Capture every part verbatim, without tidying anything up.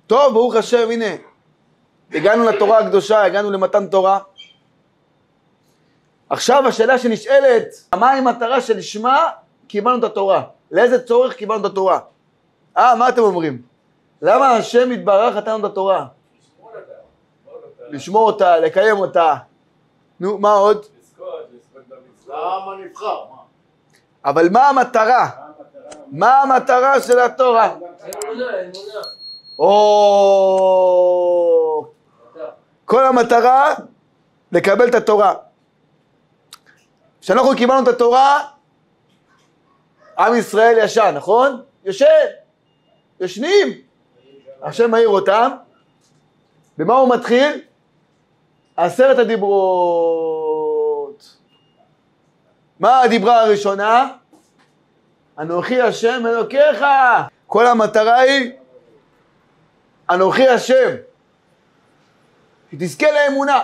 טוב, ברוך השם, הנה. הגענו לתורה הקדושה, הגענו למתן תורה. עכשיו השאלה שנשאלת, מהי המטרה שלשמה קיבלנו את התורה? לאיזה צורך קיבלנו את התורה? אה, מה אתם אומרים? למה השם יתברך נתן לנו את התורה? לשמור אותה. לשמור אותה, לקיים אותה. נו, מה עוד? לזכות, לזכות במצווה. למה נבחר? אבל מה המטרה? מה המטרה של התורה? אמונה, אמונה. או... כל המטרה לקבל את התורה. כשאנחנו קיבלנו את התורה, עם ישראל ישן, נכון? יושן, ישנים. השם מעיר אותם. במה הוא מתחיל? עשרת הדיברות. מה הדיברה הראשונה? אנוכי השם אלוקיך. כל המטרה היא אנוכי השם. שתזכה לאמונה.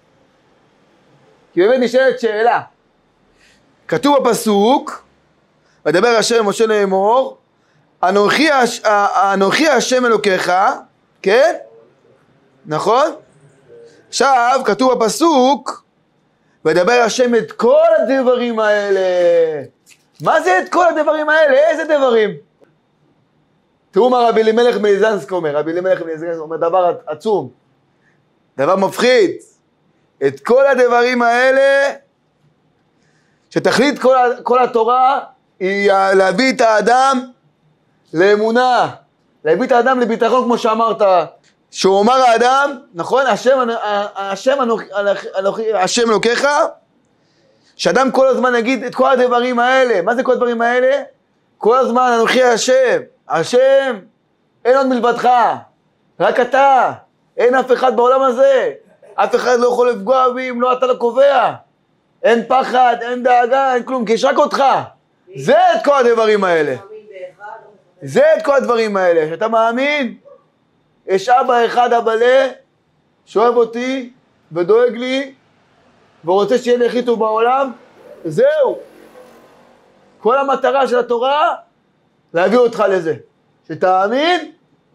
כי באמת נשאלת שאלה. כתוב בפסוק, ודבר השם משה לאמור, אנוכי, הש... אנוכי השם אלוקיך, כן? נכון? עכשיו כתוב בפסוק, ודבר השם את כל הדברים האלה. מה זה את כל הדברים האלה? איזה דברים? תראו מה רבי אלימלך מליזנסק אומר. רבי אלימלך מליזנסק אומר דבר עצום, דבר מפחיד. את כל הדברים האלה, שתכלית כל, כל התורה היא להביא את האדם לאמונה, להביא את האדם לביטחון, כמו שאמרת, שהוא אומר האדם, נכון, השם, השם, השם אלוקיך, שאדם כל הזמן יגיד את כל הדברים האלה. מה זה כל הדברים האלה? כל הזמן אנוכי השם, השם, אין עוד מלבדך, רק אתה, אין אף אחד בעולם הזה, אף אחד לא יכול לפגוע בי אם לא אתה לא קובע, אין פחד, אין דאגה, אין כלום, כי יש רק אותך. זה את כל הדברים האלה. זה את כל הדברים האלה, שאתה מאמין, יש אבא אחד אבלה, שאוהב אותי ודואג לי, ורוצה שיהיה לי הכי טוב בעולם, זהו. כל המטרה של התורה, להביא אותך לזה. שתאמין,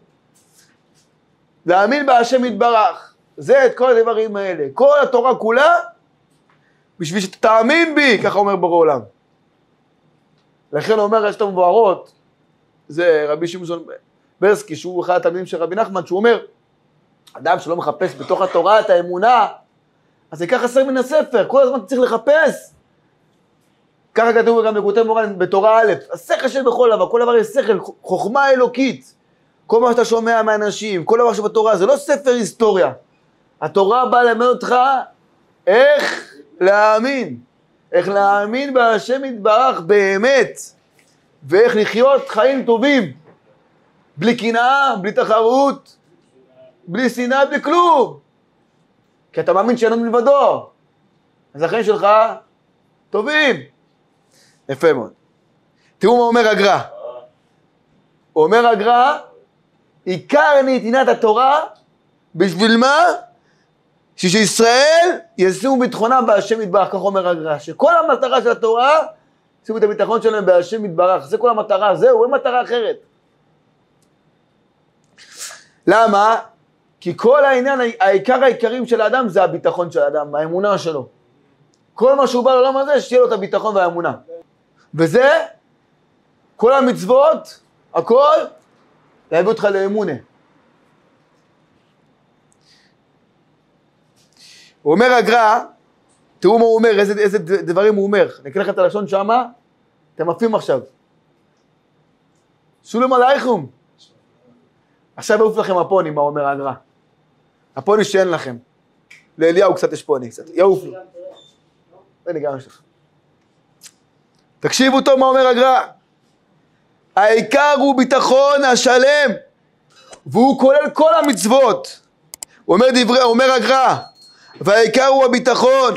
להאמין בהשם יתברך. זה את כל הדברים האלה. כל התורה כולה, בשביל שתאמין בי, ככה אומר בורא עולם. לכן הוא אומר, יש את המבוארות, זה רבי שמעון ברסקי, שהוא אחד התלמידים של רבי נחמן, שהוא אומר, אדם שלא מחפש בתוך התורה את האמונה, אז זה ככה חסר מן הספר, כל הזמן צריך לחפש. ככה כתוב גם לקוטי מורן בתורה א', השכל של בכל דבר, כל דבר יש שכל, חוכמה אלוקית. כל מה שאתה שומע מהאנשים, כל דבר שבתורה, זה לא ספר היסטוריה. התורה באה ללמד אותך איך להאמין, איך להאמין בהשם יתברך באמת, ואיך לחיות חיים טובים, בלי קנאה, בלי תחרות, בלי שנאה, בלי כלום. כי אתה מאמין שאין עוד מלבדו, אז החיים שלך טובים. יפה מאוד. תראו מה אומר הגר"א. הוא אומר הגר"א, עיקר נתינת התורה, בשביל מה? שישראל ישימו ביטחונם בהשם יתברך, כך אומר הגר"א. שכל המטרה של התורה, ישימו את הביטחון שלהם בהשם יתברך. זה כל המטרה, זהו, אין מטרה אחרת. למה? כי כל העניין, העיקר העיקרים של האדם זה הביטחון של האדם, האמונה שלו. כל מה שהוא בא לעולם הזה, שיהיה לו את הביטחון והאמונה. וזה, כל המצוות, הכל, להביא אותך לאמונה. הוא אומר הגר"א, תראו מה הוא אומר, איזה, איזה דברים הוא אומר. אני אקרא לכם את הלשון שמה, אתם עפים עכשיו. שולם עלייכום. עכשיו יעוף לכם הפוני, מה אומר הגר"א. הפוני שאין לכם. לאליהו קצת יש פוני, קצת. יעוף לו. הנה גם יש לך. תקשיבו טוב מה אומר הגר"א. העיקר הוא ביטחון השלם, והוא כולל כל המצוות. הוא אומר דברי, אומר הגר"א, והעיקר הוא הביטחון.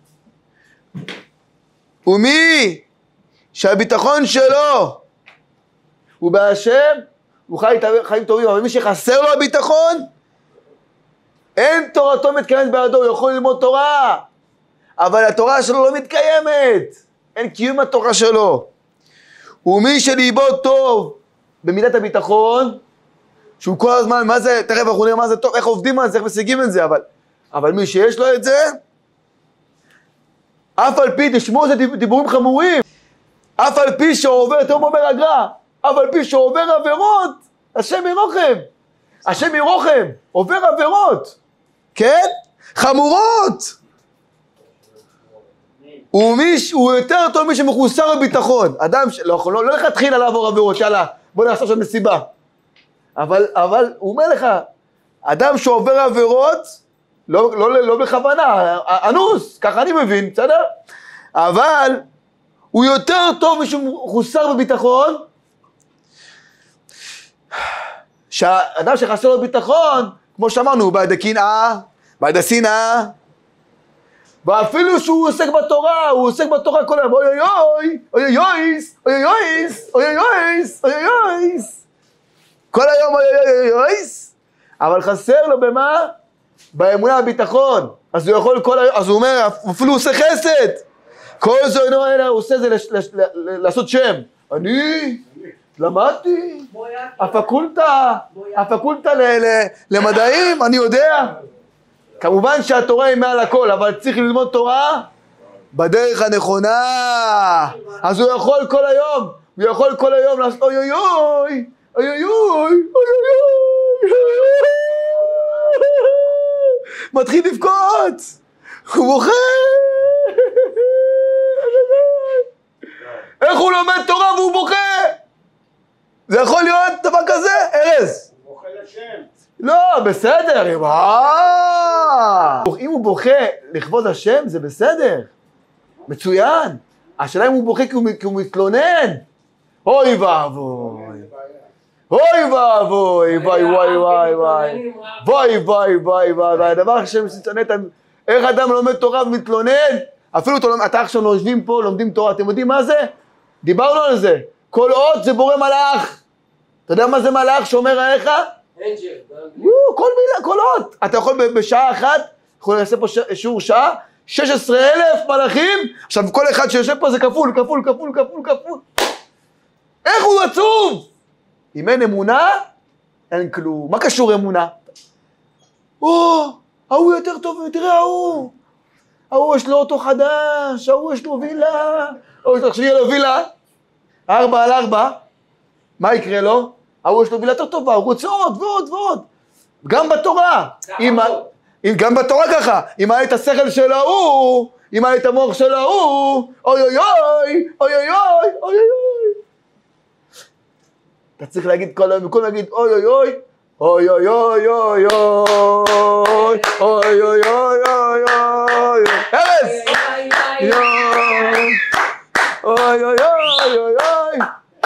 ומי שהביטחון שלו הוא בהשם, הוא חי חיים טובים, אבל מי שחסר לו הביטחון, אין תורתו מתקיימת בידו, הוא יכול ללמוד תורה, אבל התורה שלו לא מתקיימת, אין קיום התורה שלו. ומי שליבו טוב במידת הביטחון, שהוא כל הזמן, מה זה, תכף אנחנו נראה מה זה טוב, איך עובדים על זה, איך משיגים את זה, אבל, אבל מי שיש לו את זה, אף על פי, תשמעו, זה דיבורים חמורים, אף על פי שעובר, תראו אומר הגר"א, אף על פי שעובר עבירות, השם ירוחם, השם ירוחם, עובר עבירות, כן? חמורות. הוא, מיש, הוא יותר טוב מי שמחוסר בביטחון. אדם, ש... לא, לא, לא להתחיל לעבור עבירות, יאללה, בוא נעשה שם מסיבה. אבל, אבל הוא אומר לך, אדם שעובר עבירות, לא, לא, לא בכוונה, אנוס, ככה אני מבין, בסדר? אבל הוא יותר טוב מי שמחוסר בביטחון, שהאדם שחסר לו ביטחון, כמו שאמרנו, הוא בעד הקנאה, בעד השנאה, ואפילו שהוא עוסק בתורה, הוא עוסק בתורה כל היום, אוי אוי אוי, אוי אוי אויס, אוי אוי אויס, אוי אוי אויס, אוי אוי אויס, כל היום אוי אוי אויס, אבל חסר לו במה? באמונה הביטחון, אז הוא יכול כל היום, אז הוא אומר, אפילו הוא עושה חסד, כל זה הוא עושה זה לעשות שם, אני למדתי, הפקולטה, הפקולטה למדעים, אני יודע, כמובן שהתורה היא מעל הכל, אבל צריך ללמוד תורה בדרך הנכונה. אז הוא יכול כל היום, הוא יכול כל היום לעשות אוי אוי אוי, אוי אוי אוי, אוי אוי, מתחיל לבכות, הוא בוכה. איך הוא לומד תורה והוא בוכה? זה יכול להיות דבר כזה? ארז. הוא בוכה לשם. לא, בסדר, אם הוא בוכה לכבוד השם, זה בסדר, מצוין. השאלה אם הוא בוכה כי הוא, כי הוא מתלונן. אוי ואבוי, אוי ואבוי, וואי וואי וואי וואי, וואי וואי וואי וואי, והדבר שמתלונן, איך אדם לומד תורה ומתלונן, אפילו אתה עכשיו יושבים פה, לומדים תורה, אתם יודעים מה זה? דיברנו על זה, כל אות זה בורא מלאך. אתה יודע מה זה מלאך שאומר עליך? כל מילה, כל אות. אתה יכול בשעה אחת, יכול לעשות פה שיעור שעה, שש עשרה אלף מלאכים, עכשיו כל אחד שיושב פה זה כפול, כפול, כפול, כפול, כפול. איך הוא עצוב? אם אין אמונה, אין כלום. מה קשור אמונה? או, ההוא יותר טוב, תראה ההוא. ההוא יש לו אוטו חדש, ההוא יש לו וילה. עכשיו יהיה לו וילה, ארבע על ארבע, מה יקרה לו? ההוא יש לו וילה יותר טובה, הוא רוצה עוד ועוד ועוד. גם בתורה, אם, אם, גם בתורה ככה, אם היה את השכל של ההוא, אם היה את המוח של ההוא, אוי אוי אוי, אוי אוי אוי, אוי אוי. אתה צריך להגיד כל היום, במקום להגיד אוי אוי אוי, אוי אוי אוי אוי אוי, אוי אוי אוי אוי אוי, ארז! אוי אוי אוי אוי אוי.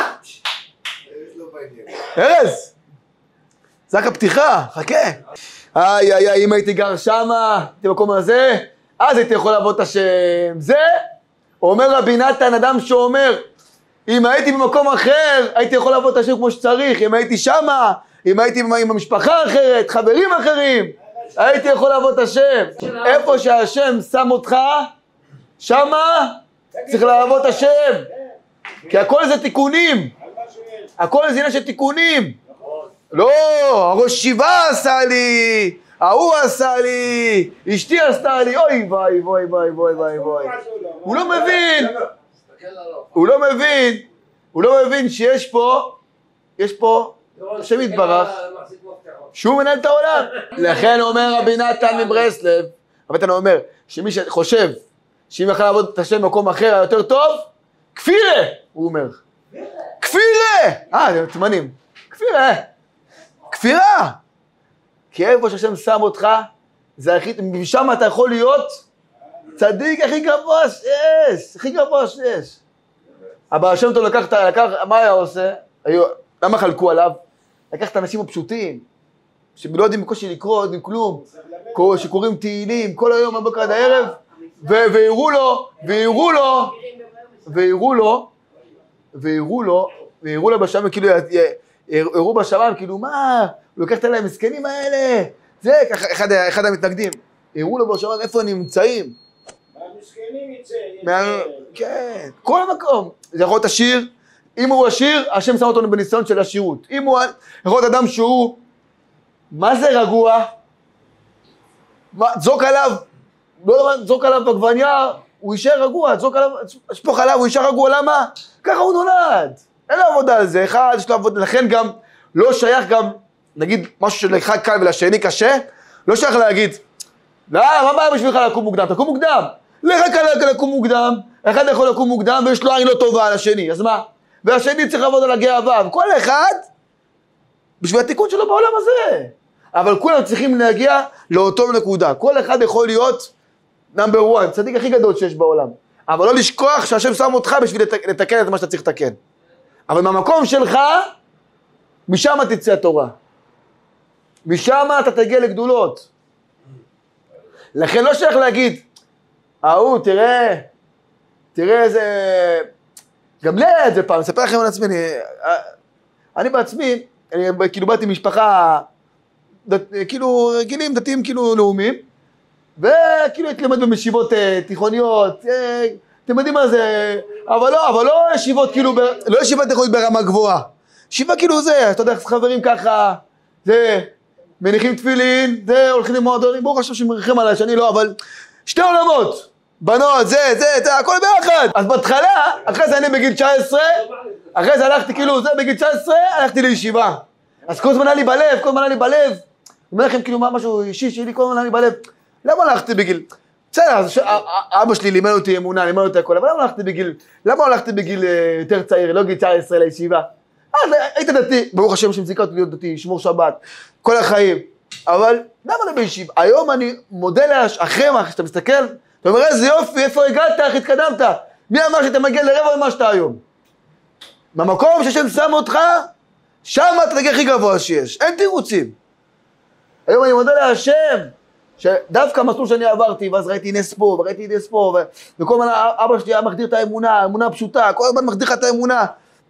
ארז, זה רק הפתיחה, חכה. איי איי איי, אם הייתי גר שמה, הייתי במקום הזה, אז הייתי יכול לעבוד את השם. זה, אומר רבי נתן, אדם שאומר, אם הייתי במקום אחר, הייתי יכול לעבוד את השם כמו שצריך. אם הייתי שמה, אם הייתי עם המשפחה אחרת, חברים אחרים, הייתי יכול לעבוד את השם. איפה שהשם שם אותך, שמה צריך לעבוד את השם. כי הכל זה תיקונים. הכל זה עניין של תיקונים. לא, הראש שבעה עשה לי, ההוא עשה לי, אשתי עשתה לי, אוי וואי וואי וואי וואי וואי וואי. הוא לא מבין, הוא לא מבין, הוא לא מבין שיש פה, יש פה, השם יתברך, שהוא מנהל את העולם. לכן אומר רבי נתן מברסלב, רבי נתן אומר, שמי שחושב, שאם יכל לעבוד את השם במקום אחר היותר טוב, כפירה, הוא אומר. כפירה! אה, זה תמנים. כפירה. כפירה! כי איפה שהשם שם אותך, זה הכי, משם אתה יכול להיות צדיק הכי גבוה שיש, הכי גבוה שיש. אבל השם טוב לקח, לקח, מה היה עושה? היו, למה חלקו עליו? לקח את האנשים הפשוטים, שלא יודעים בקושי לקרוא, יודעים כלום, שקוראים תהילים, כל היום מהבוקר עד הערב, והראו לו, והראו לו, והראו לו, והראו לו, והראו לו בשמיים, כאילו, הראו בשמיים, כאילו, מה? הוא לוקח את אלה המסכנים האלה, זה, אחד, אחד המתנגדים, הראו לו בשמיים, איפה נמצאים? מהמסכנים יצא, כן, כל המקום, זה יכול להיות השיר, אם הוא עשיר, השם שם אותו בניסיון של עשירות. אם הוא יכול להיות אדם שהוא, מה זה רגוע? תזוק עליו, לא תזוק עליו בגווניה, הוא יישאר רגוע, תזוק עליו, שפוך עליו, הוא יישאר רגוע, למה? ככה הוא נולד. אין לו עבודה על זה, אחד יש לו עבודה, לכן גם לא שייך גם, נגיד משהו שלך קל ולשני קשה, לא שייך להגיד, לא, מה בעיה בשבילך לקום מוקדם? תקום מוקדם. לך קל לקום מוקדם, אחד יכול לקום מוקדם ויש לו עין לא טובה על השני, אז מה? והשני צריך לעבוד על הגאווה, וכל אחד בשביל התיקון שלו בעולם הזה. אבל כולם צריכים להגיע לאותו נקודה, כל אחד יכול להיות נאמבר וואן, צדיק הכי גדול שיש בעולם, אבל לא לשכוח שהשם שם אותך בשביל לתקן את מה שאתה צריך לתקן. אבל מהמקום שלך, משם תצא התורה. משם אתה תגיע לגדולות. לכן לא שייך להגיד, ההוא, תראה, תראה איזה... גם לי היה את זה פעם, אספר לכם על עצמי, אני, אני בעצמי, אני כאילו באתי משפחה, דת, כאילו רגילים, דתיים כאילו לאומיים, וכאילו הייתי למד במשיבות תיכוניות, אתם יודעים מה זה, אבל לא, אבל לא ישיבות כאילו, ב, לא ישיבות תיכונית ברמה גבוהה, ישיבה כאילו זה, אתה יודע, חברים ככה, זה, מניחים תפילין, זה, הולכים למועדונים, ברוך השם שמריחים עליי, שאני לא, אבל שתי עולמות, בנות, זה, זה, זה, הכל ביחד. אז בהתחלה, אחרי זה אני בגיל תשע עשרה, אחרי זה הלכתי כאילו, זה בגיל תשע עשרה, הלכתי לישיבה. אז כל זמן היה לי בלב, כל זמן היה לי בלב, אני אומר לכם כאילו משהו אישי שלי, כל זמן היה לי בלב, למה הלכתי בגיל? בסדר, אבא שלי לימד אותי אמונה, לימד אותי הכל, אבל למה הלכתי בגיל, למה הלכתי בגיל יותר צעיר, לא גיל תשע עשרה לישיבה? אז היית דתי, ברוך השם שמזיקה אותי להיות דתי, שמור שבת, כל החיים, אבל למה לא בישיבה? היום אני מודה לאש, אחרי מה, כשאתה מסתכל, אתה אומר, איזה יופי, איפה הגעת, איך התקדמת? מי אמר שאתה מגיע לרבע ממה שאתה היום? במקום ששם שם אותך, שם אתה תגיע הכי גבוה שיש, אין תירוצים. היום אני מודה להשם, שדווקא המסלול שאני עברתי, ואז ראיתי נס פה, וראיתי נס פה, ו... וכל הזמן אבא שלי היה מחדיר את האמונה, האמונה הפשוטה, כל הזמן מחדיר לך את האמונה.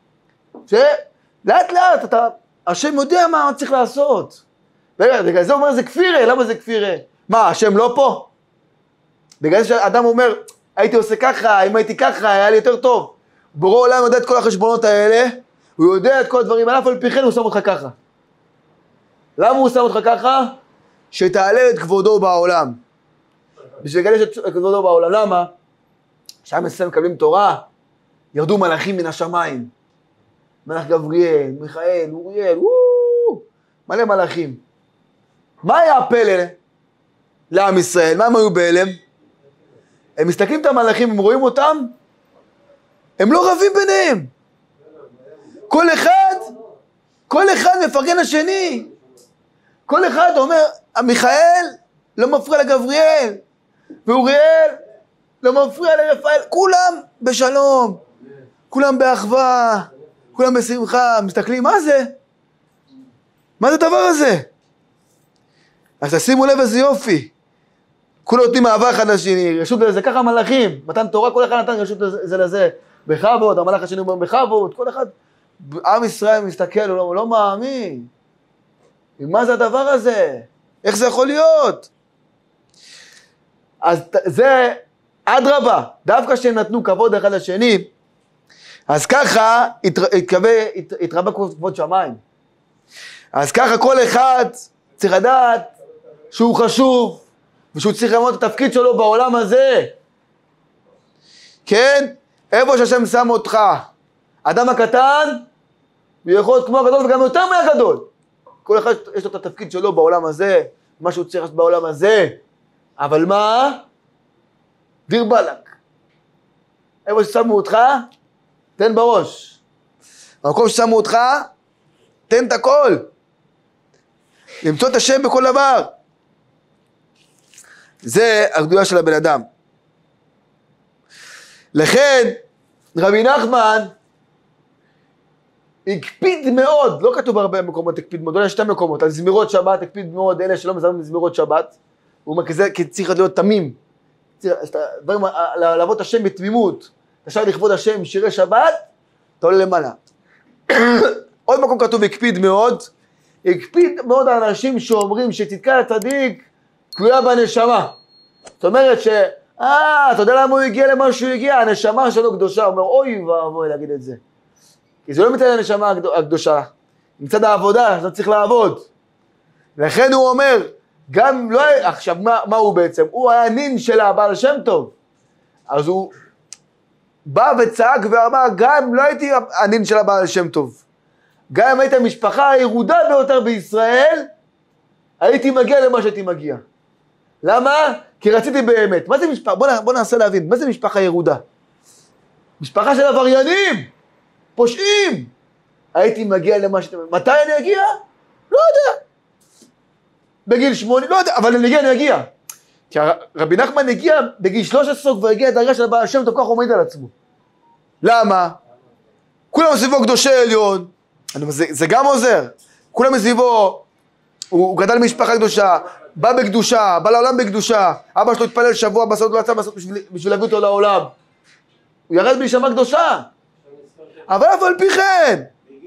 שלאט לאט, אתה, השם יודע מה צריך לעשות. בגלל זה הוא אומר, זה כפירה, למה זה כפירה? מה, השם לא פה? בגלל זה שאדם אומר, הייתי עושה ככה, אם הייתי ככה, היה לי יותר טוב. בורא עולם יודע את כל החשבונות האלה, הוא יודע את כל הדברים, אף על פי כן הוא שם אותך ככה. למה הוא שם אותך ככה? שתעלה את כבודו בעולם. בשביל לגלש את כבודו בעולם, למה? כשהם מסיים מקבלים תורה, ירדו מלאכים מן השמיים. מלאך גבריאל, מיכאל, אוריאל, וואו, מלא מלאכים. מה היה הפלא לעם ישראל? מה הם היו בהלם? הם מסתכלים את המלאכים, הם רואים אותם, הם לא רבים ביניהם. כל אחד, כל אחד מפרגן לשני. כל אחד אומר, מיכאל לא מפריע לגבריאל, ואוריאל לא מפריע לרפאל, כולם בשלום, כולם באחווה, כולם בשמחה, מסתכלים, מה זה? מה זה הדבר הזה? אז תשימו לב איזה יופי. כולם נותנים אהבה אחד לשני, רשות לזה, ככה מלאכים, מתן תורה, כל אחד נתן רשות לזה לזה, בכבוד, המלאך השני אומר בכבוד, כל אחד, עם ישראל מסתכל, הוא לא, הוא לא מאמין. מה זה הדבר הזה? איך זה יכול להיות? אז זה אדרבה, דווקא שהם נתנו כבוד אחד לשני, אז ככה התרבה כבוד שמיים. אז ככה כל אחד צריך לדעת שהוא חשוב, ושהוא צריך ללמוד את התפקיד שלו בעולם הזה. כן? איפה שהשם שם אותך, אדם הקטן, הוא יכול להיות כמו הגדול וגם יותר מהגדול. כל אחד יש לו את התפקיד שלו בעולם הזה, מה שהוא צריך לעשות בעולם הזה. אבל מה? דיר בלק. איפה ששמו אותך, תן בראש. במקום ששמו אותך, תן את הכל. למצוא את השם בכל דבר. זה הגדולה של הבן אדם. לכן, רבי נחמן, הקפיד מאוד, לא כתוב הרבה מקומות הקפיד מאוד, יש שתי מקומות, על זמירות שבת הקפיד מאוד, אלה שלא מזמרים זמירות שבת, הוא אומר כזה, כי צריך להיות תמים, דברים, לעבוד את השם בתמימות, אתה שר לכבוד השם שירי שבת, אתה עולה למעלה. עוד מקום כתוב הקפיד מאוד, הקפיד מאוד על אנשים שאומרים שצדקת הצדיק תלויה בנשמה. זאת אומרת ש, אה, אתה יודע למה הוא הגיע למה שהוא הגיע, הנשמה שלו קדושה, הוא אומר, אוי ואבוי להגיד את זה. כי זה לא מצד הנשמה הקדושה, מצד העבודה, אז צריך לעבוד. לכן הוא אומר, גם לא, עכשיו מה, מה הוא בעצם? הוא היה נין של הבעל שם טוב. אז הוא בא וצעק ואמר, גם לא הייתי הנין של הבעל שם טוב. גם אם היית המשפחה הירודה ביותר בישראל, הייתי מגיע למה שהייתי מגיע. למה? כי רציתי באמת. מה זה משפחה? בוא, בוא ננסה להבין, מה זה משפחה ירודה? משפחה של עבריינים, פושעים. הייתי מגיע למה שאתה... מתי אני אגיע? לא יודע. בגיל שמונים, לא יודע, אבל אני אגיע, אני אגיע. כי רבי נחמן הגיע בגיל שלוש עשרה כבר הגיע לדרגה של הבעל שם טוב, כך הוא מעיד על עצמו. למה? כולם מסביבו קדושי עליון, זה, זה גם עוזר. כולם מסביבו, הוא, הוא גדל משפחה קדושה, בא בקדושה, בא לעולם בקדושה, אבא שלו התפלל שבוע בסוד לא יצא בסוד בשביל, בשביל להביא אותו לעולם. הוא ירד בנשמה קדושה. אבל אף על פי כן,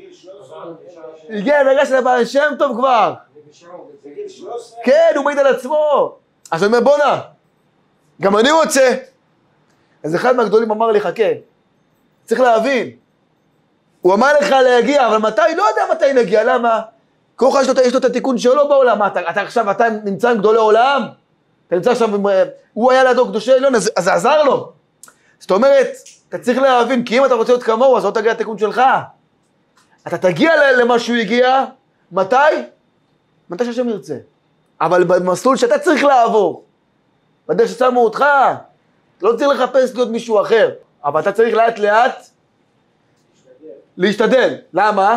הגיע לדרגה של הבעל שם טוב כבר. כן, הוא מעיד על עצמו. אז אני אומר, בוא נע, גם אני רוצה. אז אחד מהגדולים אמר לי, חכה, צריך להבין. הוא אמר לך להגיע, אבל מתי? לא יודע מתי נגיע, למה? ככה יש לו, יש לו את התיקון שלו בעולם. מה, אתה, אתה עכשיו, אתה נמצא עם גדולי עולם? אתה נמצא עכשיו, הוא היה לידו קדושי עליון, אז זה עזר לו. זאת אומרת, אתה צריך להבין, כי אם אתה רוצה להיות כמוהו, אז לא תגיע לתיקון שלך. אתה תגיע למה שהוא הגיע, מתי? מתי שהשם ירצה. אבל במסלול שאתה צריך לעבור, בדרך ששמו אותך, אתה לא צריך לחפש להיות מישהו אחר, אבל אתה צריך לאט לאט להשתדל. למה?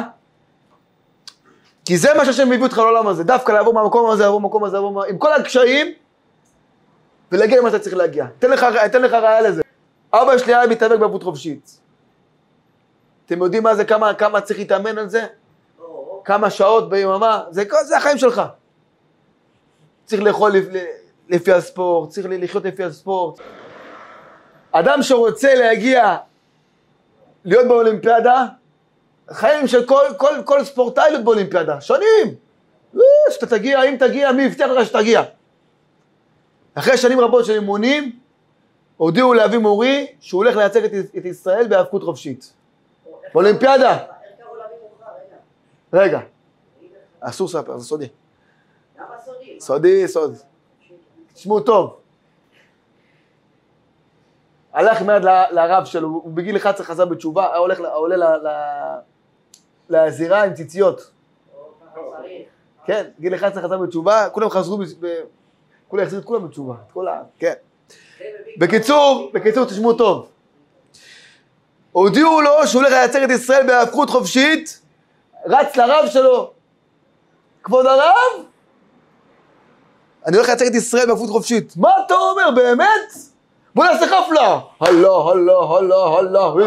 כי זה מה שהשם מביא אותך לעולם הזה, דווקא לעבור מהמקום הזה, לעבור מהמקום הזה, לעבור מה... עם כל הקשיים, ולהגיע למה שאתה צריך להגיע. אתן לך, אתן לך ראיה לזה. אבא שלי היה מתאבק בעבוד חופשית. אתם יודעים מה זה, כמה, כמה צריך להתאמן על זה? כמה שעות ביממה? זה, זה החיים שלך. צריך לאכול לפי הספורט, צריך לחיות לפי הספורט. אדם שרוצה להגיע, להיות באולימפיאדה, חיים של כל, כל, כל ספורטאי להיות באולימפיאדה, שנים. שאתה תגיע, אם תגיע, מי יבטיח לך שתגיע. אחרי שנים רבות של אימונים, הודיעו לאבי מורי, שהוא הולך לייצג את, את ישראל בהאבקות חופשית. באולימפיאדה. רגע. אסור ספר, זה סודי. למה סודי? סודי, סוד. תשמעו טוב. הלך מיד לרב שלו, הוא בגיל אחד עשרה חזר בתשובה, הולך, עולה לזירה עם ציציות. כן, גיל אחד עשרה חזר בתשובה, כולם חזרו, כולם החזירו את כולם בתשובה, את כל ה... כן. בקיצור, בקיצור, תשמעו טוב. הודיעו לו שהוא הולך לייצג את ישראל בהאבקות חופשית, רץ לרב שלו. כבוד הרב, אני הולך לייצג את ישראל בהאבקות חופשית. מה אתה אומר, באמת? בוא נעשה חפלה. הלו, הלו, הלו, הלו,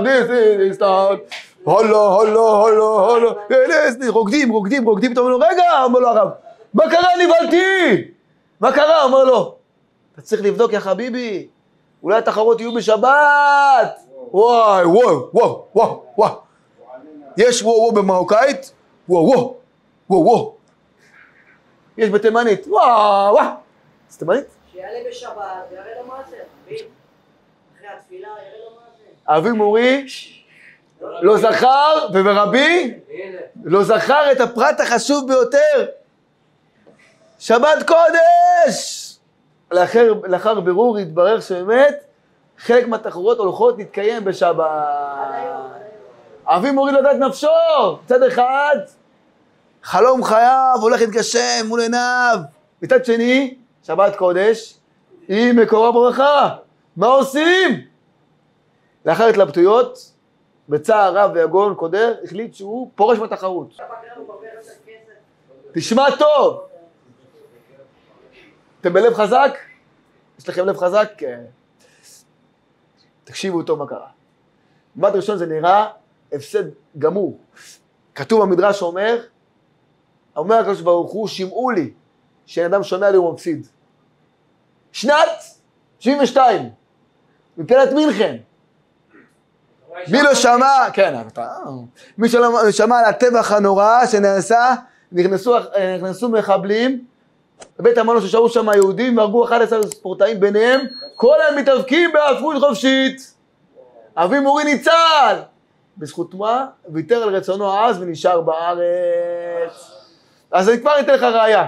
הלו, הלו, הלו, הלו, רוקדים, רוקדים, רוקדים. אתה אומר לו, רגע, אומר לו הרב, מה קרה, נבלתי? מה קרה? אומר לו, אתה צריך לבדוק, יא חביבי, אולי התחרות יהיו בשבת. וואי, וואי, וואי, וואי, וואי. יש וואו וואו במרוקאית? וואו וואו, וואו וואו. יש בתימנית, וואו וואו. זה תימנית? שיעלה בשבת, יראה לו מה זה. אחרי התפילה, יראה לו מה זה. אבי מורי לא זכר, וברבי לא זכר את הפרט החשוב ביותר. שבת קודש. לאחר, לאחר בירור התברר שבאמת חלק מהתחרויות הולכות להתקיים בשבת. אבי מורי לדעת נפשו, מצד אחד, חלום חייו הולך להתגשם מול עיניו. מצד שני, שבת קודש, היא מקורה ברכה. מה עושים? לאחר התלבטויות, בצער רב ויגון קודר, החליט שהוא פורש בתחרות. תשמע טוב. אתם בלב חזק? יש לכם לב חזק? כן. תקשיבו טוב מה קרה. במבט ראשון זה נראה הפסד גמור. כתוב במדרש אומר, אומר הקדוש ברוך הוא, שמעו לי, שאין אדם שומע לי הוא מפסיד. שנת שבעים ושתיים, מפלת מינכן. מי לא שמע, כן, מי שלא שמע על הטבח הנורא שנעשה, נכנסו, נכנסו מחבלים, בבית המלון ששארו שם היהודים, והרגו אחד עשר ספורטאים ביניהם, כל הם מתאבקים בהאבקות חופשית. אבי מורי ניצל, בזכות מה? ויתר על רצונו העז ונשאר בארץ. אז אני כבר אתן לך ראיה.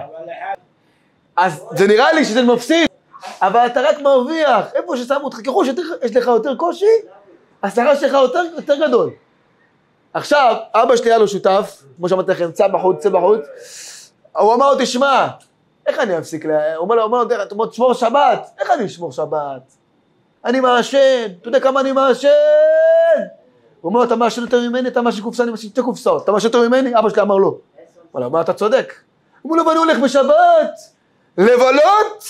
אז זה נראה לי שזה מפסיד, אבל אתה רק מרוויח. איפה ששמו אותך, ככל שיש לך יותר קושי, השכר שלך יותר, יותר גדול. עכשיו, אבא שלי היה לו שותף, כמו שאמרתי לכם, צא בחוץ, צא בחוץ. הוא אמר לו, תשמע, איך אני אפסיק לה... הוא אומר לו, הוא אומר לו, אתה אומר, תשמור שבת. איך אני אשמור שבת? אני מעשן, אתה יודע כמה אני מעשן? הוא אומר לו, אתה מעשן יותר ממני, אתה מעשן קופסה, אני מעשן שתי קופסאות. אתה מעשן יותר ממני? אבא שלי אמר לו. הוא אמר, אתה צודק. הוא אומר לו, ואני הולך בשבת, לבלות,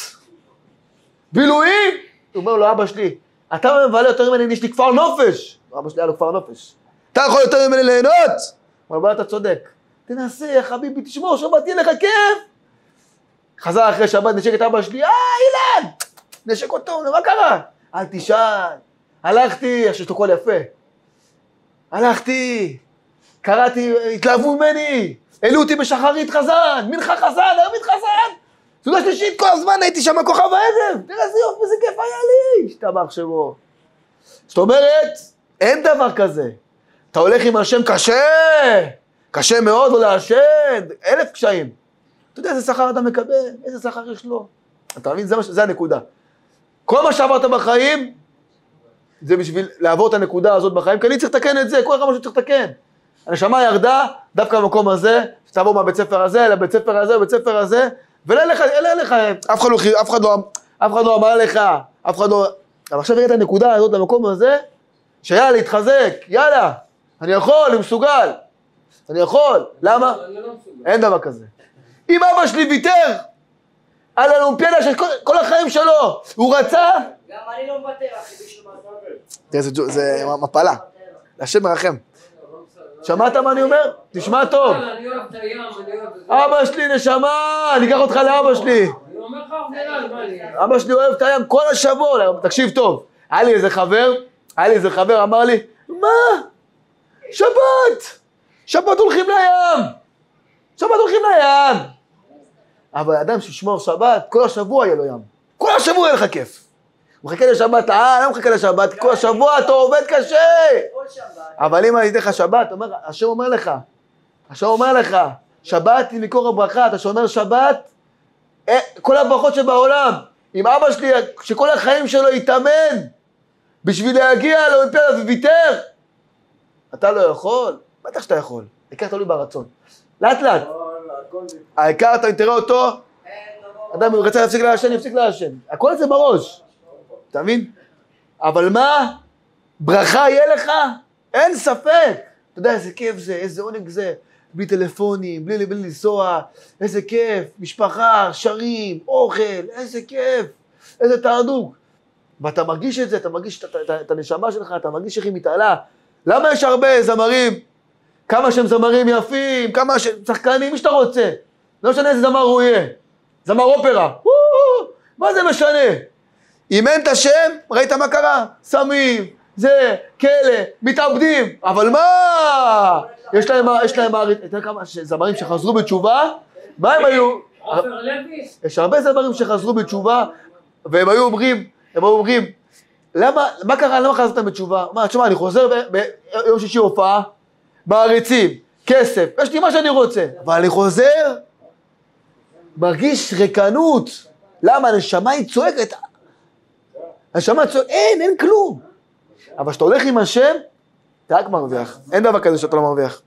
בילויים. הוא אומר לו, אבא שלי, אתה מבלה יותר ממני, יש לי כפר נופש. אבא שלי היה לו כפר נופש. אתה יכול יותר ממני ליהנות? הוא אומר, אתה צודק. תנסה, יא חביבי, תשמור, שבת תהיה לך כיף. חזר אחרי שבת, נשק את אבא שלי, אה, אילן! נשק אותו, מה קרה? אל תשאל. הלכתי, יש לו קול יפה. הלכתי, קראתי, התלהבו ממני, העלו אותי בשחרית חזן, מנחה חזן, הרמית חזן. סעודה שלישית, כל הזמן הייתי שם כוכב הערב. תראה איזה יופי, איזה כיף היה לי. השתבח שמו. זאת אומרת, אין דבר כזה. אתה הולך עם השם קשה, קשה מאוד, לא להשם, אלף קשיים. אתה יודע איזה שכר אתה מקבל, איזה שכר יש לו. אתה מבין? זה, מה, זה הנקודה. כל מה שעברת בחיים, זה בשביל לעבור את הנקודה הזאת בחיים, כי אני צריך לתקן את זה, כל אחד משהו צריך לתקן. הנשמה ירדה, דווקא במקום הזה, שתעבור מהבית ספר הזה, לבית ספר הזה, לבית ספר הזה, ולא לך, אלא לך, אף אחד לא, אף אחד לא, אף אחד לא אמר לך, אף אחד לא... אבל עכשיו יראה את הנקודה הזאת למקום הזה, שיאללה, להתחזק, יאללה, אני יכול, אני מסוגל, אני יכול, למה? אין דבר כזה. אם אבא שלי ויתר על האולימפיאדה של כל, כל החיים שלו, הוא רצה? גם אני לא מוותר, אחי, בשביל מה זה? זה מפלה, השם מרחם. שמעת מה אני אומר? תשמע טוב. אני אוהב את הים, אני אוהב את זה. אבא שלי, נשמה, אני אקח אותך לאבא שלי. אני אומר לך, מה אני? אבא שלי אוהב את הים כל השבוע, תקשיב טוב. היה לי איזה חבר, היה לי איזה חבר, אמר לי, מה? שבת! שבת הולכים לים! שבת הולכים לים! אבל אדם שישמור שבת, כל השבוע יהיה לו ים. כל השבוע יהיה לך כיף. הוא מחכה לשבת, אה, לא מחכה לשבת, כל השבוע אתה עובד קשה. אבל אם אני אתן לך שבת, השם אומר לך, השם אומר לך, שבת היא מקור הברכה, אתה שומר שבת, כל הברכות שבעולם, עם אבא שלי, שכל החיים שלו יתאמן, בשביל להגיע לאולימפיאדה וויתר, אתה לא יכול, בטח שאתה יכול, העיקר תלוי ברצון. לאט לאט, העיקר אתה תראה אותו, אדם רצה להפסיק לעשן, יפסיק לעשן, הכל זה בראש. אתה מבין? אבל מה? ברכה יהיה לך? אין ספק. אתה יודע איזה כיף זה, איזה עונג זה. בלי טלפונים, בלי, בלי לנסוע, איזה כיף. משפחה, שרים, אוכל, איזה כיף. איזה תענוג. ואתה מרגיש את זה, אתה מרגיש את, את, את הנשמה שלך, אתה מרגיש איך היא מתעלה. למה יש הרבה זמרים? כמה שהם זמרים יפים, כמה שהם שחקנים, מי שאתה רוצה. לא משנה איזה זמר הוא יהיה. זמר אופרה. מה זה משנה? אם אין את השם, ראית מה קרה? סמים, זה, כלא, מתאבדים, אבל מה? יש להם, יש להם, יותר כמה זמרים שחזרו בתשובה, מה הם היו? עופר לוי? יש הרבה זמרים שחזרו בתשובה, והם היו אומרים, הם היו אומרים, למה, מה קרה, למה חזרתם בתשובה? מה, תשמע, אני חוזר ביום שישי הופעה, מעריצים, כסף, יש לי מה שאני רוצה, אבל אני חוזר, מרגיש ריקנות, למה? הנשמה היא צועקת, הנשמה צועקת, אין, אין כלום. אבל כשאתה הולך עם השם, אתה רק מרוויח. אין דבר כזה שאתה לא מרוויח.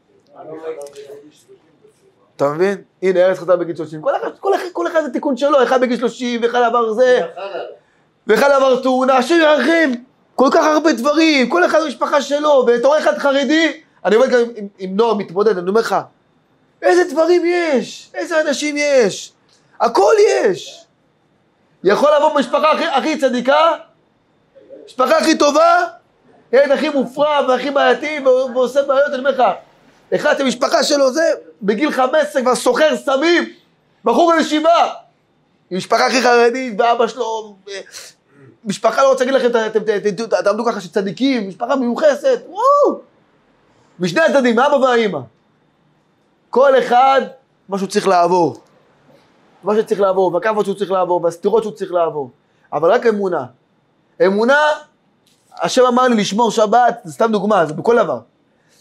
אתה מבין? הנה, ארץ חזר בגיל שלושים. כל אחד, כל אחד, כל אחד זה תיקון שלו. אחד בגיל שלושים, ואחד עבר זה, ואחד עבר תאונה. השם ירחם. כל כך הרבה דברים. כל אחד במשפחה שלו. ותור אחד חרדי. אני אומר גם עם, עם נוער מתמודד, אני אומר לך, איזה דברים יש? איזה אנשים יש? הכל יש. יכול לבוא במשפחה הכי, הכי צדיקה, משפחה הכי טובה, ילד הכי מופרע והכי בעייתי ועושה בעיות, אני אומר לך, אחד המשפחה שלו זה, בגיל חמש עשרה כבר סוחר סמים, בחור בישיבה, עם משפחה הכי חרדית, ואבא שלו, משפחה לא רוצה להגיד לכם, תעמדו ככה שצדיקים, משפחה מיוחסת, וואו, משני הצדדים, אבא והאמא. כל אחד, מה שהוא צריך לעבור. מה שצריך לעבור, והכאפות שהוא צריך לעבור, והסתירות שהוא צריך לעבור. אבל רק אמונה. אמונה, השם אמר לי לשמור שבת, זה סתם דוגמה, זה בכל דבר.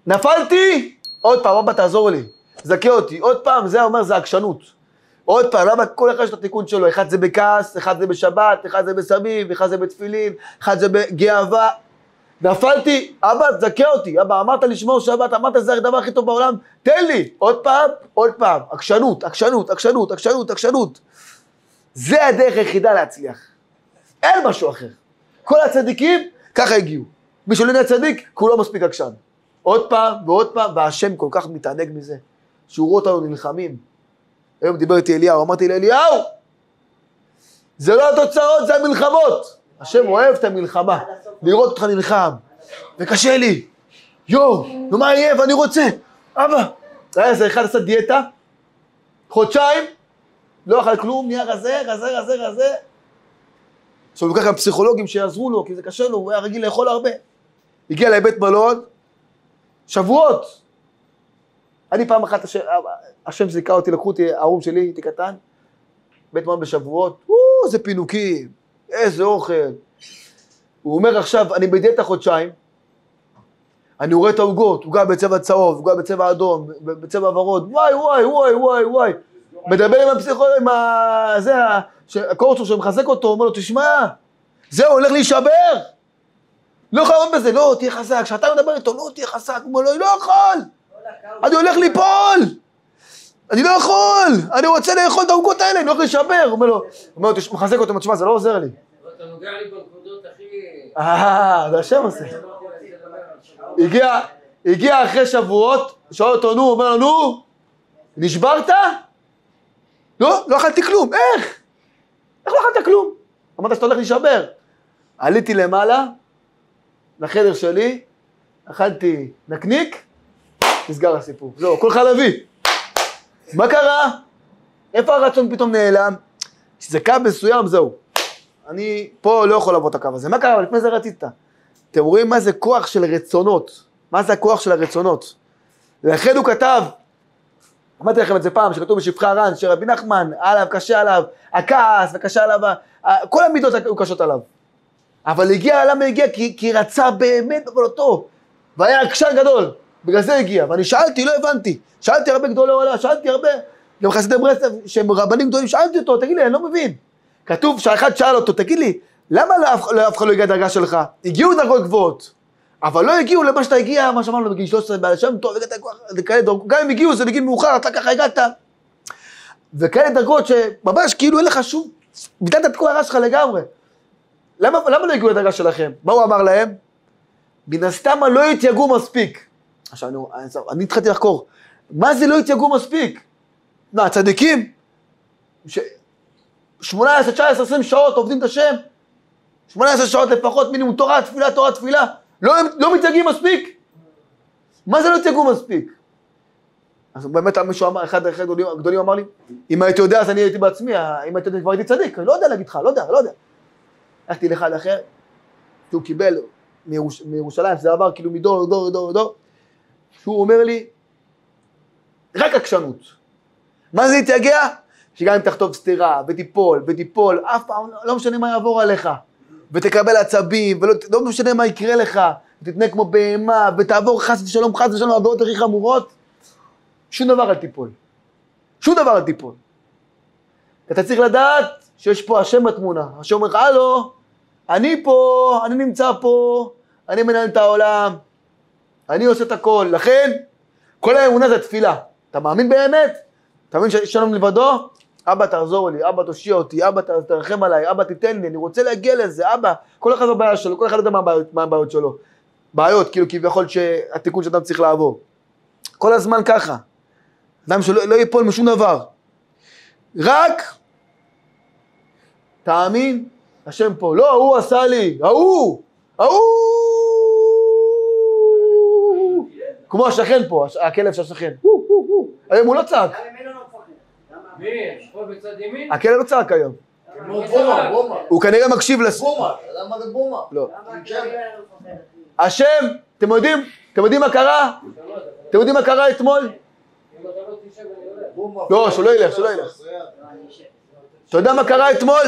נפלתי, עוד פעם, אבא תעזור לי, זכה אותי, עוד פעם, זה אומר, זה עקשנות. עוד פעם, למה כל אחד יש את התיקון שלו, אחד זה בכעס, אחד זה בשבת, אחד זה בסביב, אחד זה בתפילין, אחד זה בגאווה. נפלתי, אבא, זכה אותי, אבא, אמרת לשמור שבת, אמרת זה הדבר הכי טוב בעולם, תן לי, עוד פעם, עוד פעם, עקשנות, עקשנות, עקשנות, עקשנות, עקשנות. זה הדרך היחידה להצליח. אין משהו אחר. כל הצדיקים, ככה הגיעו. מי שלא נהיה צדיק, כולו מספיק עקשן. עוד פעם ועוד פעם, והשם כל כך מתענג מזה, שהוא רואה אותנו נלחמים. היום דיבר איתי אליהו, אמרתי לאליהו, זה לא התוצאות, זה המלחמות. השם אוהב את המלחמה, לראות אותך נלחם, וקשה לי. יואו, נו מה יהיה, ואני רוצה. אבא, היה איזה אחד עשה דיאטה, חודשיים, לא אכל כלום, נהיה רזה, רזה, רזה, רזה. עכשיו, הוא לקח גם פסיכולוגים שיעזרו לו, כי זה קשה לו, הוא היה רגיל לאכול הרבה. הגיע לבית מלון, שבועות. אני פעם אחת, השם, השם זיקה אותי, לקחו אותי, ההורים שלי, הייתי קטן, בית מלון בשבועות, וואו, זה פינוקים, איזה אוכל. הוא אומר עכשיו, אני בדיאטה חודשיים, אני רואה את העוגות, עוגה בצבע צהוב, עוגה בצבע אדום, בצבע ורוד, וואי, וואי, וואי, וואי, וואי. מדבר עם הפסיכולוג, עם ה... זה, הקורצור שמחזק אותו, אומר לו, תשמע, זהו, הולך להישבר. לא יכול לעמוד בזה, לא, תהיה חזק. כשאתה מדבר איתו, לא, תהיה חזק. הוא אומר לו, אני לא יכול. אני הולך ליפול. אני לא יכול. אני רוצה לאכול את העוגות האלה, אני הולך להישבר. הוא אומר לו, הוא מחזק אותו, תשמע, זה לא עוזר לי. אתה נוגע לי בנקודות הכי... אה, זה השם עושה. הגיע, הגיע אחרי שבועות, שואל אותו, נו, הוא אומר לו, נו, נשברת? לא, לא אכלתי כלום. איך? איך לא אכלת כלום? אמרת שאתה הולך להישבר. עליתי למעלה, לחדר שלי, אכלתי נקניק, נסגר הסיפור. זהו, כל חלבי. מה קרה? איפה הרצון פתאום נעלם? כשזה קו מסוים, זהו. אני פה לא יכול לעבור את הקו הזה. מה קרה? לפני זה רצית. אתם רואים מה זה כוח של רצונות. מה זה הכוח של הרצונות? לכן הוא כתב, אמרתי לכם את זה פעם, שכתוב בשפחי הר"ן, שרבי נחמן, עליו, קשה עליו, הכעס וקשה עליו, כל המידות היו קשות עליו. אבל הגיע, למה הגיע? כי, כי רצה באמת בבלותו, והיה עקשן גדול, בגלל זה הגיע. ואני שאלתי, לא הבנתי, שאלתי הרבה גדולי עולם, שאלתי הרבה, גם חסידי ברסלב, שהם רבנים גדולים, שאלתי אותו, תגיד לי, אני לא מבין. כתוב שהאחד שאל אותו, תגיד לי, למה לאף אחד לא הגיע דרגה שלך? הגיעו דרגות גבוהות, אבל לא הגיעו למה שאתה הגיע, מה שאמרנו בגיל שלוש עשרה, בעלשם טוב, הגעת כוח, וכאלה דרגות, גם אם הגיעו, זה בגיל מאוחר, אתה ככה הגעת. וכאלה דרגות שממש כאילו אין לך שום, ביטלת את כל הרעש שלך לגמרי. למה, למה לא הגיעו לדרגה שלכם? מה הוא אמר להם? מן הסתם לא יתייגעו מספיק. עכשיו, אני, אני, אני התחלתי לחקור, מה זה לא יתייגעו מספיק? מה, הצדיקים? ש... שמונה עשרה, תשע עשרה, עשרים שעות עובדים את השם, שמונה עשרה שעות לפחות, מינימום תורה, תפילה, תורה, תפילה, לא, לא מתייגעים מספיק? מה זה לא יתייגעו מספיק? אז באמת מישהו אמר, אחד אחד הגדולים אמר לי, אם הייתי יודע אז אני הייתי בעצמי, אם הייתי יודע כבר הייתי צדיק, אני לא יודע להגיד לך, לא יודע, לא יודע. הלכתי לאחד אחר, שהוא קיבל מירוש, מירושלים, זה עבר כאילו מדור, דור, דור, דור, שהוא אומר לי, רק עקשנות. מה זה יתייגע? שגם אם תחטוף סתירה, ותיפול, ותיפול, אף פעם לא משנה מה יעבור עליך, ותקבל עצבים, ולא לא משנה מה יקרה לך, ותתנה כמו בהמה, ותעבור חס ושלום, חס ושלום, עבירות הכי חמורות, שום דבר אל תיפול. שום דבר אל תיפול. אתה צריך לדעת שיש פה השם בתמונה. השם אומר לך, הלו, אני פה, אני נמצא פה, אני מנהל את העולם, אני עושה את הכל. לכן, כל האמונה זה תפילה. אתה מאמין באמת? אתה מאמין שיש שלום לבדו? אבא תעזור לי, אבא תושיע אותי, אבא תרחם עליי, אבא תיתן לי, אני רוצה להגיע לזה, אבא. כל אחד בבעיה שלו, כל אחד יודע מה הבעיות, מה הבעיות שלו. בעיות, כאילו כביכול שהתיקון שאדם צריך לעבור. כל הזמן ככה. אדם שלא לא ייפול משום דבר. רק תאמין, השם פה, לא, הוא עשה לי, ההוא, ההוא, כמו השכן פה, הכלב של השכן, היום הוא לא צעק. מי? פה בצד ימין? הכלב לא צעק היום. כמו בומה, בומה. הוא כנראה מקשיב לס... בומה, אתה יודע מה זה בומה? לא. השם, אתם יודעים, אתם יודעים מה קרה? אתם יודעים מה קרה אתמול? לא, שלא ילך, שלא ילך. אתה יודע מה קרה אתמול?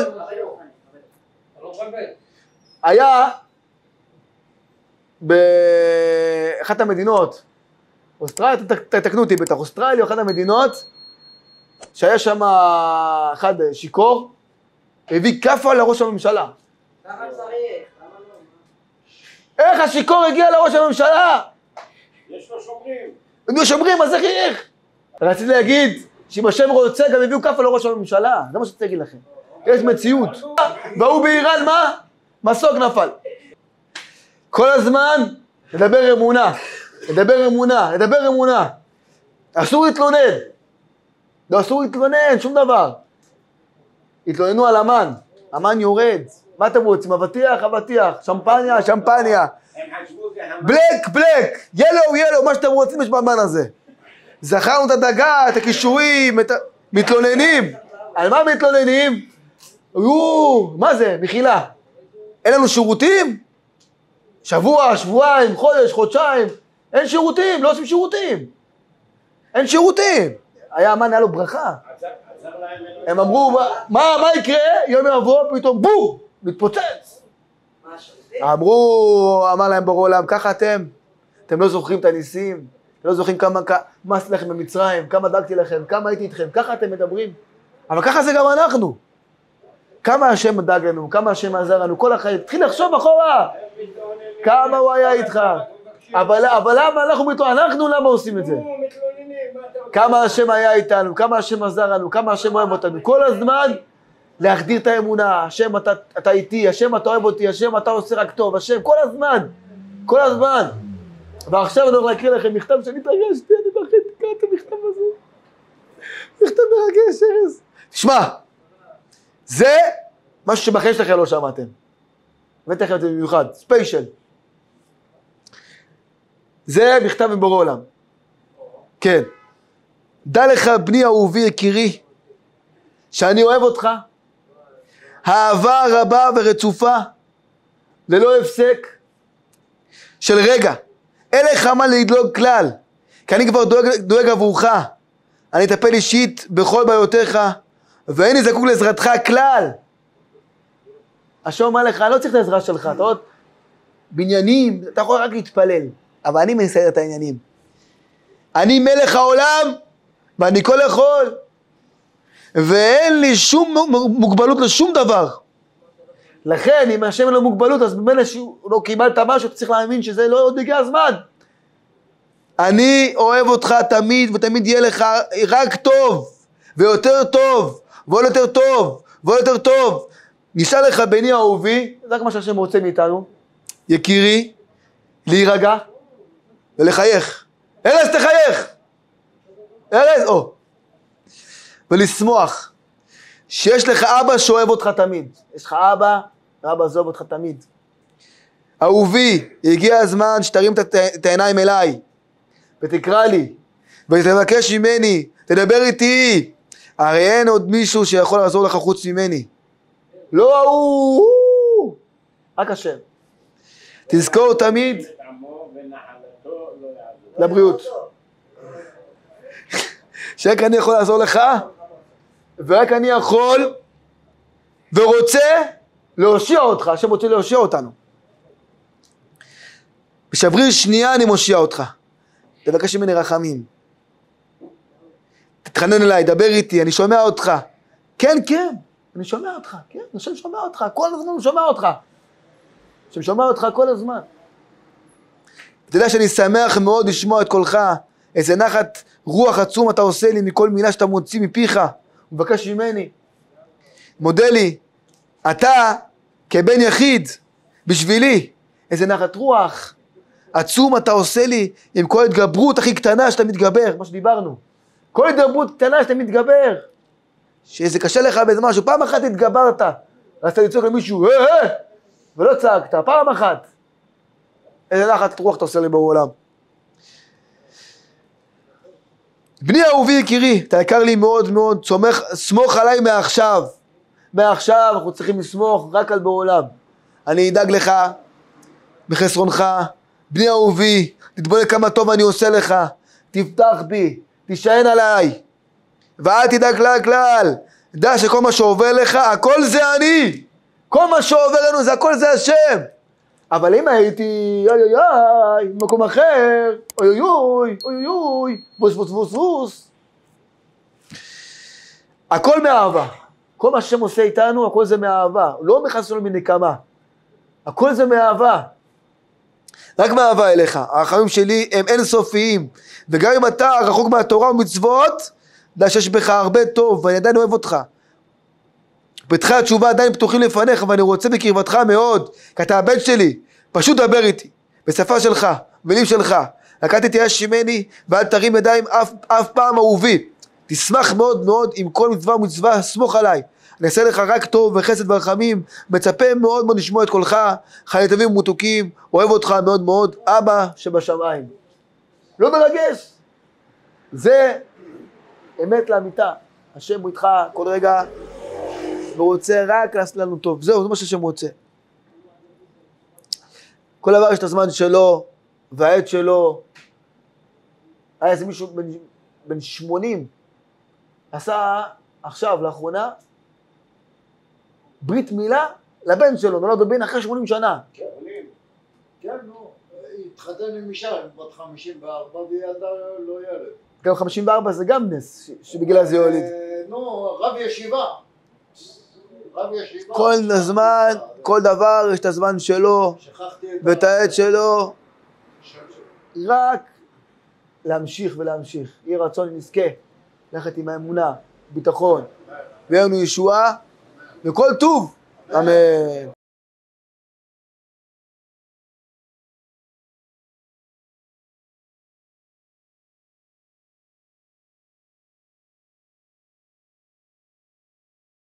היה באחת המדינות, אוסטרליה, תתקנו אותי בטח, אוסטרליה, אחת המדינות, שהיה שם אחד שיקור, הביא כפה לראש הממשלה. ככה צריך, למה לא? איך השיקור הגיע לראש הממשלה? יש לו שומרים. הם שומרים, אז איך? רציתי להגיד, שאם השם רוצה, גם הביאו כפה לראש הממשלה. זה מה שרציתי להגיד לכם. יש מציאות. והוא באיראן, מה? מסוק נפל. כל הזמן, לדבר אמונה. לדבר אמונה, לדבר אמונה. אסור להתלונן. לא אסור להתלונן, שום דבר. התלוננו על אמן. אמן יורד. מה אתם רוצים? אבטיח, אבטיח. שמפניה, שמפניה. בלק, בלק. ילו, ילו, מה שאתם רוצים יש באמן הזה. זכרנו את הדגה, את הכישורים, את ה... מתלוננים. על מה מתלוננים? יו, מה זה? מחילה. אין לנו שירותים? שבוע, שבועיים, חודש, חודשיים. אין שירותים, לא עושים שירותים. אין שירותים. היה אמן, היה לו ברכה. הם אמרו, מה, מה יקרה? יום יבוא, פתאום בום, מתפוצץ. אמרו, אמר להם ברור עולם, ככה אתם, אתם לא זוכרים את הניסים, אתם לא זוכרים כמה, מה עשיתי לכם במצרים, כמה דאגתי לכם, כמה הייתי איתכם, ככה אתם מדברים. אבל ככה זה גם אנחנו. כמה השם דאג לנו, כמה השם עזר לנו, כל החיים. תתחיל לחשוב אחורה, כמה הוא היה איתך. אבל, אבל למה אנחנו מתלוננים? אנחנו למה עושים את זה? כמה השם היה איתנו, כמה השם עזר לנו, כמה השם אוהב אותנו. כל הזמן להחדיר את האמונה, השם אתה, אתה איתי, השם אתה אוהב אותי, השם אתה עושה רק טוב, השם כל הזמן, כל הזמן. ועכשיו אני הולך להקריא לכם מכתב שאני התרגשתי, אני בכיתי, קראת את המכתב הזה. מכתב מרגש, ארז. תשמע, זה משהו שבחיים שלכם לא שמעתם. הבאתי לכם את זה במיוחד, ספיישל. זה מכתב מבורא עולם. כן. דע לך בני אהובי יקירי, שאני אוהב אותך, אהבה רבה ורצופה, ללא הפסק, של רגע. אין לך מה לדלוג כלל, כי אני כבר דואג, דואג עבורך. אני אטפל אישית בכל בעיותיך, ואין לי זקוק לעזרתך כלל. השם אומר לך, אני לא צריך את העזרה שלך, אתה עוד בניינים, אתה יכול רק להתפלל, אבל אני מסייד את העניינים. אני מלך העולם, ואני כל יכול, ואין לי שום מוגבלות לשום דבר. לכן, אם השם אין לו מוגבלות, אז במילא שהוא לא קיבלת משהו, אתה צריך להאמין שזה לא עוד הגיע הזמן. אני אוהב אותך תמיד, ותמיד יהיה לך רק טוב, ויותר טוב, ועוד יותר טוב, ועוד יותר טוב. נשאל לך בני אהובי, זה רק מה שהשם רוצה מאיתנו, יקירי, להירגע ולחייך. ארז תחייך! ארז, או. ולשמוח, שיש לך אבא שאוהב אותך תמיד. יש לך אבא, ואבא זו אוהב אותך תמיד. אהובי, הגיע הזמן שתרים את העיניים אליי, ותקרא לי, ותבקש ממני, תדבר איתי. הרי אין עוד מישהו שיכול לעזור לך חוץ ממני. לא הוא, רק השם. תזכור תמיד, לבריאות. שרק אני יכול לעזור לך, ורק אני יכול ורוצה להושיע אותך. השם רוצה להושיע אותנו. בשבריר שנייה אני מושיע אותך. תבקש ממני רחמים. תתחנן אליי, דבר איתי, אני שומע אותך. כן, כן, אני שומע אותך. כן, השם שומע אותך, כל הזמן הוא שומע אותך. השם שומע אותך כל הזמן. אתה יודע שאני שמח מאוד לשמוע את קולך, איזה נחת רוח עצום אתה עושה לי מכל מילה שאתה מוציא מפיך, הוא מבקש ממני. מודה לי, אתה כבן יחיד, בשבילי, איזה נחת רוח עצום אתה עושה לי עם כל התגברות הכי קטנה שאתה מתגבר, מה שדיברנו. כל התגברות קטנה שאתה מתגבר, שזה קשה לך באיזה משהו, פעם אחת התגברת, רצת לצעוק למישהו, אה, אה, ולא צעקת, פעם אחת. איזה נחת רוח אתה עושה לי בעולם. בני אהובי יקירי, אתה יקר לי מאוד מאוד, סומך, סמוך עליי מעכשיו. מעכשיו אנחנו צריכים לסמוך רק על בעולם. אני אדאג לך בחסרונך, בני אהובי, תתבונן כמה טוב אני עושה לך, תפתח בי, תישען עליי, ואל תדאג כלל כלל, דע שכל מה שעובר לך, הכל זה אני. כל מה שעובר לנו זה הכל זה השם. אבל אם הייתי, אוי אוי אוי, במקום אחר, אוי אוי אוי, אוי אוי אוי, בוס בוס בוס בוס. הכל מאהבה. כל מה שהם עושה איתנו, הכל זה מאהבה. לא מחס לנו מנקמה. הכל זה מאהבה. רק מאהבה אליך. הרחמים שלי הם אינסופיים. וגם אם אתה רחוק מהתורה ומצוות, דע שיש בך הרבה טוב, ואני עדיין אוהב אותך. פתחי התשובה עדיין פתוחים לפניך, ואני רוצה בקרבתך מאוד, כי אתה הבן שלי. פשוט דבר איתי, בשפה שלך, מילים שלך. לקחתי תייש ממני, ואל תרים ידיים אף, אף פעם אהובי. תשמח מאוד מאוד עם כל מצווה ומצווה, סמוך עליי. אני אעשה לך רק טוב וחסד ורחמים, מצפה מאוד מאוד לשמוע את קולך, חיי טובים ומתוקים, אוהב אותך מאוד מאוד, אבא שבשמיים. לא מרגש. זה אמת לאמיתה. השם הוא איתך כל רגע, והוא רוצה רק לעשות לנו טוב. זהו, זה מה שהשם רוצה. כל דבר יש את הזמן שלו, והעת שלו. היה איזה מישהו בן, בן שמונים, עשה עכשיו, לאחרונה, ברית מילה לבן שלו, נולד בן אחרי שמונים שנה. כן, כן, נו, התחתן עם אישה, בת חמישים וארבע, וילדה לא ילד. גם חמישים וארבע זה גם נס, שבגלל זה יוליד. נו, רב ישיבה. רב ישיבה. כל הזמן, כל דבר יש את הזמן שלו, ואת העת שלו. רק להמשיך ולהמשיך. יהי רצון נזכה, ללכת עם האמונה, ביטחון, ויהיה לנו ישועה, וכל טוב. אמן.